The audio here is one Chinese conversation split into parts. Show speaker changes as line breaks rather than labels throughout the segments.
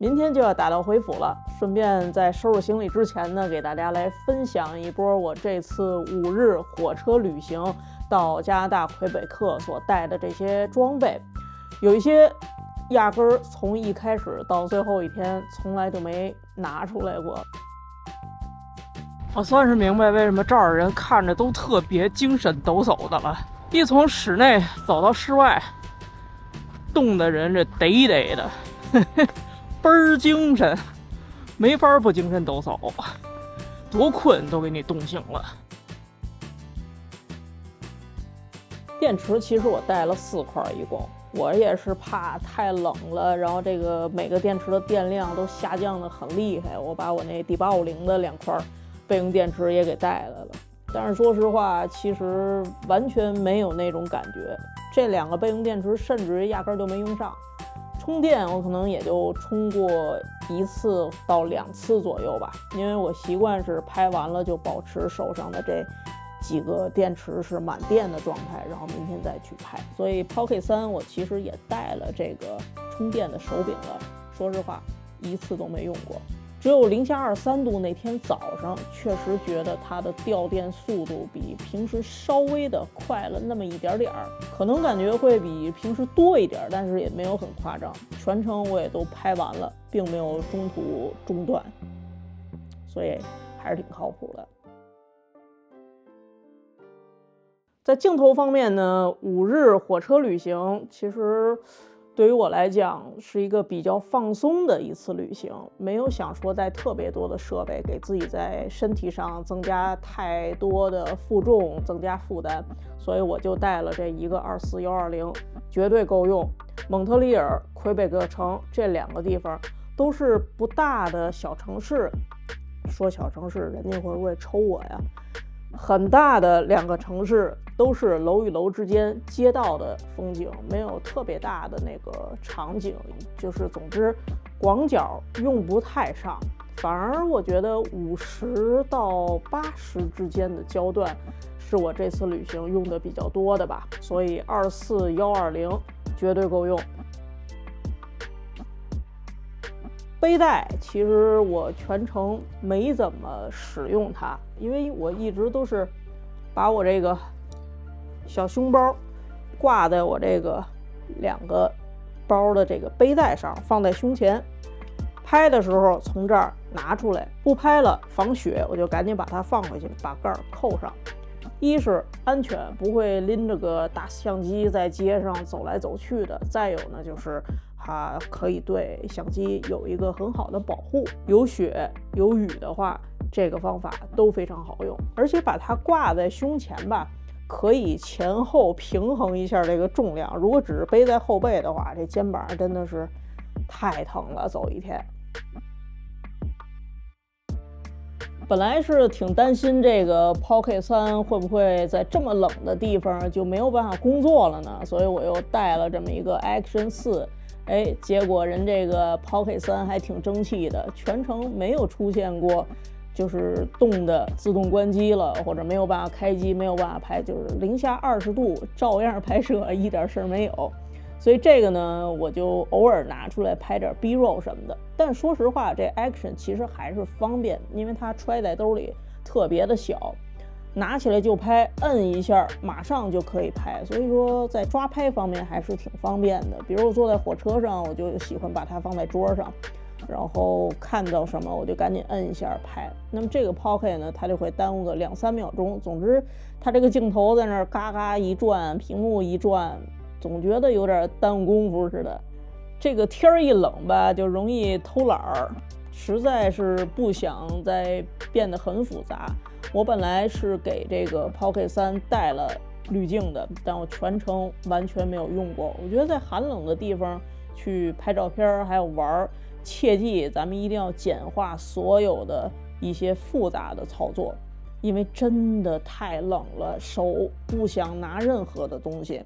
明天就要打道回府了，顺便在收拾行李之前呢，给大家来分享一波我这次5日火车旅行到加拿大魁北克所带的这些装备，有一些压根儿从一开始到最后一天从来就没拿出来过。我算是明白为什么这儿人看着都特别精神抖擞的了，一从室内走到室外，冻的人这嘚嘚的，倍儿精神，没法不精神抖擞，多困都给你冻醒了。电池其实我带了4块，一共我也是怕太冷了，然后这个每个电池的电量都下降的很厉害，我把我那D850的2块备用电池也给带来了。但是说实话，其实完全没有那种感觉，这2个备用电池甚至于压根就没用上。充电我可能也就充过1次到2次左右吧，因为我习惯是拍完了就保持手上的这几个电池是满电的状态，然后明天再去拍。所以 Pocket 3我其实也带了这个充电的手柄了，说实话1次都没用过。只有零下23度那天早上，确实觉得它的掉电速度比平时稍微的快了那么一点点儿，可能感觉会比平时多一点，但是也没有很夸张。全程我也都拍完了，并没有中途中断，所以还是挺靠谱的。在镜头方面呢，5日火车旅行其实对于我来讲是一个比较放松的一次旅行，没有想说带特别多的设备给自己在身体上增加太多的负重，增加负担，所以我就带了这一个24120，绝对够用。蒙特利尔、魁北克城这2个地方都是不大的小城市，说小城市人家会不会抽我呀？很大的2个城市，都是楼与楼之间街道的风景，没有特别大的那个场景，就是总之广角用不太上，反而我觉得50到80之间的焦段是我这次旅行用的比较多的吧，所以24120绝对够用。背带其实我全程没怎么使用它，因为我一直都是把我这个小胸包挂在我这个2个包的这个背带上，放在胸前，拍的时候从这儿拿出来，不拍了防雪我就赶紧把它放回去，把盖儿扣上。一是安全，不会拎着个大相机在街上走来走去的，再有呢就是它可以对相机有一个很好的保护，有雪有雨的话这个方法都非常好用，而且把它挂在胸前吧，可以前后平衡一下这个重量，如果只是背在后背的话，这肩膀真的是太疼了，走一天。本来是挺担心这个 Pocket 3会不会在这么冷的地方就没有办法工作了呢，所以我又带了这么一个 Action 4，结果人这个 Pocket 3还挺争气的，全程没有出现过就是冻的自动关机了，或者没有办法开机，没有办法拍，就是零下20度照样拍摄，一点事儿没有。所以这个呢，我就偶尔拿出来拍点 B-roll 什么的。但说实话，这 Action 其实还是方便，因为它揣在兜里特别的小，拿起来就拍，摁一下马上就可以拍。所以说在抓拍方面还是挺方便的。比如我坐在火车上，我就喜欢把它放在桌上，然后看到什么我就赶紧摁一下拍。那么这个 Pocket 呢，它就会耽误个2-3秒钟。总之，它这个镜头在那儿嘎嘎一转，屏幕一转，总觉得有点耽误功夫似的。这个天一冷吧，就容易偷懒儿，实在是不想再变得很复杂。我本来是给这个 Pocket 3带了滤镜的，但我全程完全没有用过。我觉得在寒冷的地方去拍照片还有玩，切记咱们一定要简化所有的一些复杂的操作，因为真的太冷了，手不想拿任何的东西。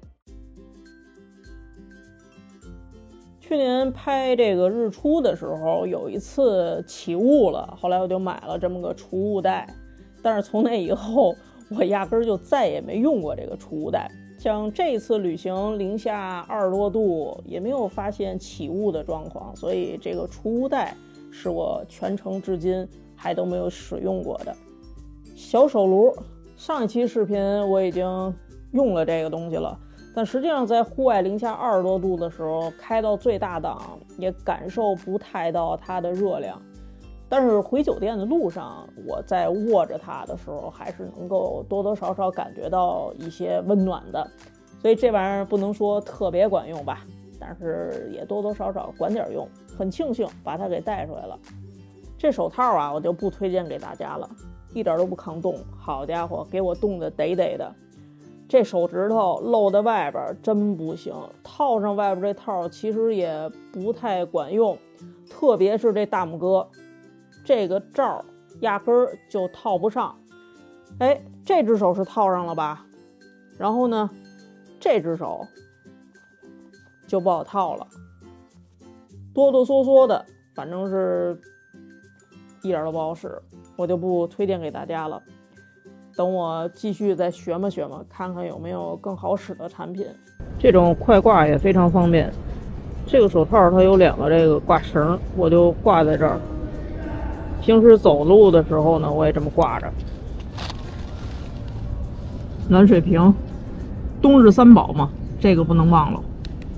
去年拍这个日出的时候，有一次起雾了，后来我就买了这么个除雾袋，但是从那以后我压根儿就再也没用过这个除雾袋。 像这一次旅行零下20多度，也没有发现起雾的状况，所以这个除雾带是我全程至今还都没有使用过的。小手炉，上一期视频我已经用了这个东西了，但实际上在户外零下20多度的时候，开到最大档也感受不太到它的热量。但是回酒店的路上，我在握着它的时候，还是能够多多少少感觉到一些温暖的。所以这玩意儿不能说特别管用吧，但是也多多少少管点用。很庆幸把它给带出来了。这手套啊，我就不推荐给大家了，一点都不抗冻。好家伙，给我冻得得得的。这手指头露在外边真不行，套上外边这套其实也不太管用，特别是这大拇哥。这个罩压根儿就套不上，哎，这只手是套上了吧？然后呢，这只手就不好套了，哆哆嗦嗦的，反正是一点都不好使，我就不推荐给大家了。等我继续再学摸学摸，看看有没有更好使的产品。这种快挂也非常方便，这个手套它有2个这个挂绳，我就挂在这儿。平时走路的时候呢，我也这么挂着。暖水瓶，冬日3宝嘛，这个不能忘了。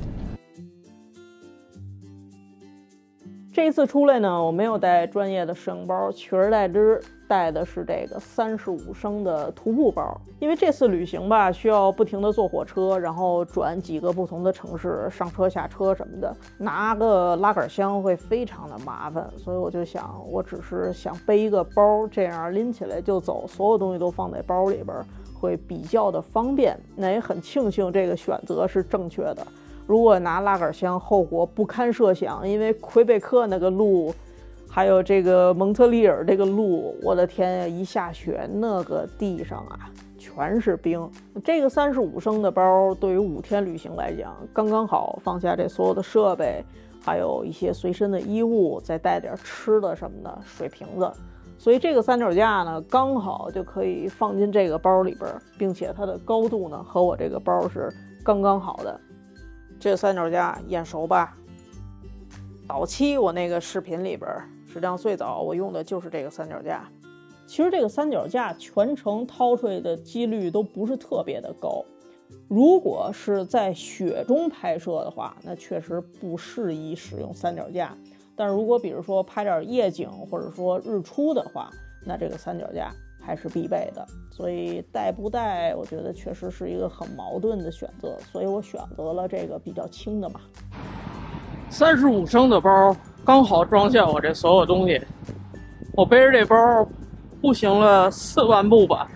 这一次出来呢，我没有带专业的摄影包，取而代之带的是这个35升的徒步包。因为这次旅行吧，需要不停的坐火车，然后转几个不同的城市，上车下车什么的，拿个拉杆箱会非常的麻烦，所以我就想，我只是想背一个包，这样拎起来就走，所有东西都放在包里边，会比较的方便。那也很庆幸这个选择是正确的。如果拿拉杆箱，后果不堪设想，因为魁北克那个路，还有这个蒙特利尔这个路，我的天呀，一下雪那个地上啊全是冰。这个35升的包对于5天旅行来讲刚刚好，放下这所有的设备，还有一些随身的衣物，再带点吃的什么的，水瓶子。所以这个三脚架呢，刚好就可以放进这个包里边，并且它的高度呢和我这个包是刚刚好的。这个三脚架眼熟吧？早期我那个视频里边，实际上最早我用的就是这个三脚架。其实这个三脚架全程掏出来的几率都不是特别的高。如果是在雪中拍摄的话，那确实不适宜使用三脚架。但是如果比如说拍点夜景或者说日出的话，那这个三脚架还是必备的。所以带不带，我觉得确实是一个很矛盾的选择，所以我选择了这个比较轻的嘛。35升的包刚好装下我这所有东西，我背着这包步行了4万步吧，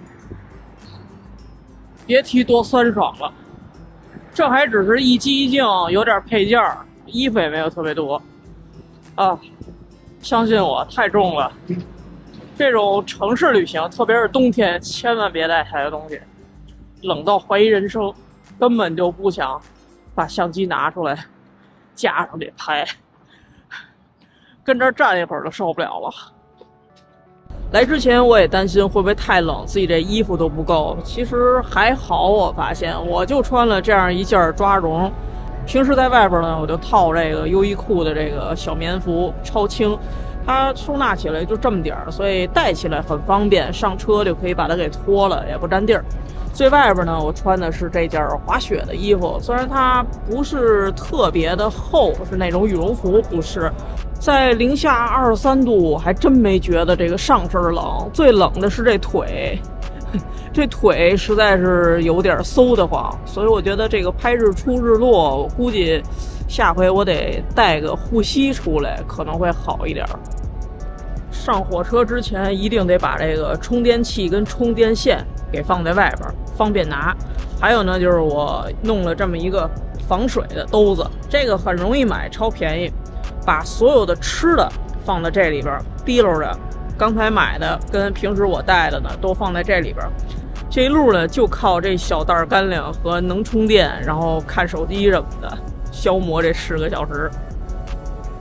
别提多酸爽了。这还只是一机一镜，有点配件，衣服也没有特别多啊。相信我，太重了。这种城市旅行，特别是冬天，千万别带太多东西，冷到怀疑人生，根本就不想把相机拿出来架上去拍，跟这儿站一会儿都受不了了。来之前我也担心会不会太冷，自己这衣服都不够，其实还好，我发现我就穿了这样一件抓绒，平时在外边呢，我就套这个优衣库的这个小棉服，超轻。它收纳起来就这么点儿，所以带起来很方便，上车就可以把它给脱了，也不占地儿。最外边呢，我穿的是这件滑雪的衣服，虽然它不是特别的厚，是那种羽绒服，不是。在零下23度，我还真没觉得这个上身冷，最冷的是这腿，这腿实在是有点馊得慌，所以我觉得这个拍日出日落，我估计下回我得带个护膝出来，可能会好一点。上火车之前一定得把这个充电器跟充电线给放在外边，方便拿。还有呢，就是我弄了这么一个防水的兜子，这个很容易买，超便宜。把所有的吃的放在这里边，提溜着。刚才买的跟平时我带的呢，都放在这里边。这一路呢，就靠这小袋干粮和能充电，然后看手机什么的，消磨这10个小时。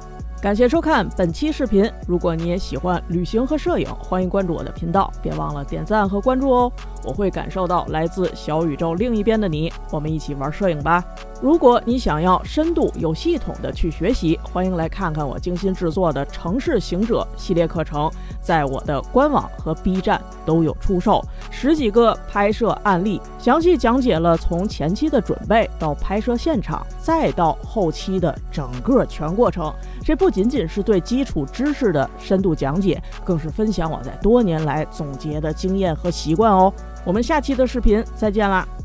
感谢收看本期视频。如果你也喜欢旅行和摄影，欢迎关注我的频道，别忘了点赞和关注哦。我会感受到来自小宇宙另一边的你，我们一起玩摄影吧。如果你想要深度有系统的去学习，欢迎来看看我精心制作的城市行者系列课程，在我的官网和 B 站都有出售，10几个拍摄案例，详细讲解了从前期的准备到拍摄现场，再到后期的整个全过程。这不仅仅是对基础知识的深度讲解，更是分享我在多年来总结的经验和习惯哦。我们下期的视频再见啦！